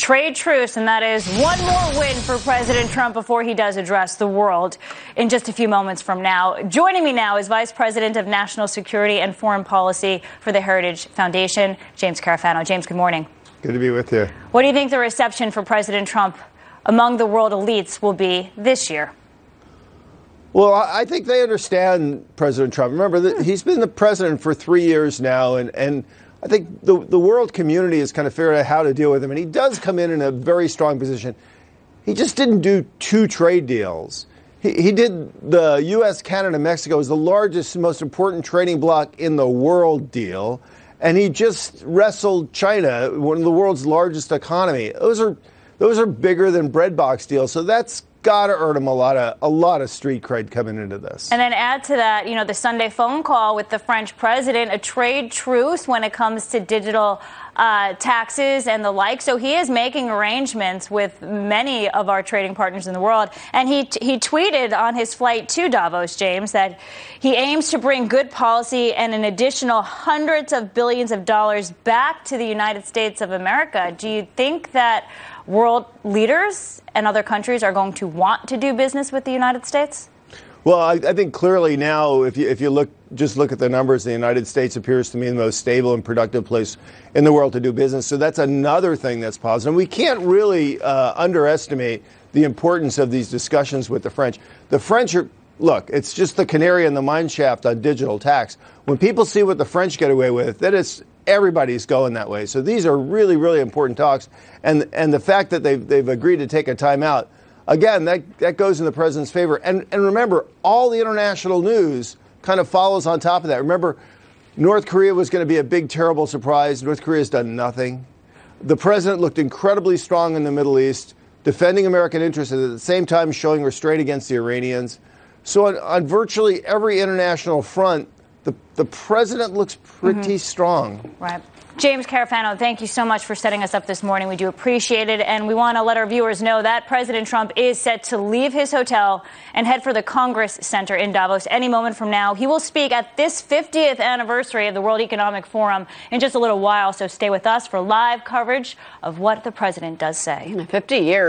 trade truce, and that is one more win for President Trump before he does address the world in just a few moments from now. Joining me now is Vice President of National Security and Foreign Policy for the Heritage Foundation, James Carafano. James, good morning. Good to be with you. What do you think the reception for President Trump among the world elites will be this year? Well, I think they understand President Trump. Remember, he's been the president for 3 years now, and I think the world community has kind of figured out how to deal with him. And he does come in a very strong position. He just didn't do 2 trade deals. He did the U.S., Canada, Mexico is the largest, most important trading bloc in the world deal. And he just wrestled China, one of the world's largest economy. Those are bigger than breadbox deals. So that's got to earn him a lot of street cred coming into this. And then add to that, the Sunday phone call with the French president, a trade truce when it comes to digital taxes and the like. So he is making arrangements with many of our trading partners in the world. And he tweeted on his flight to Davos, James, that he aims to bring good policy and an additional hundreds of billions of dollars back to the United States of America. Do you think that world leaders and other countries are going to want to do business with the United States? Well, I think clearly now, if you look at the numbers, the United States appears to me the most stable and productive place in the world to do business. So that's another thing that's positive. We can't really underestimate the importance of these discussions with the French. The French are, look, it's just the canary in the mine shaft on digital tax. When people see what the French get away with, then everybody's going that way. So these are really, really important talks. And the fact that they've agreed to take a time out, again, that goes in the president's favor. And remember, all the international news kind of follows on top of that. Remember, North Korea was going to be a big, terrible surprise. North Korea's done nothing. The president looked incredibly strong in the Middle East, defending American interests, and at the same time showing restraint against the Iranians. So on virtually every international front, the president looks pretty strong. Right. James Carafano, thank you so much for setting us up this morning. We do appreciate it. And we want to let our viewers know that President Trump is set to leave his hotel and head for the Congress Center in Davos any moment from now. He will speak at this 50th anniversary of the World Economic Forum in just a little while. So stay with us for live coverage of what the president does say. 50 years.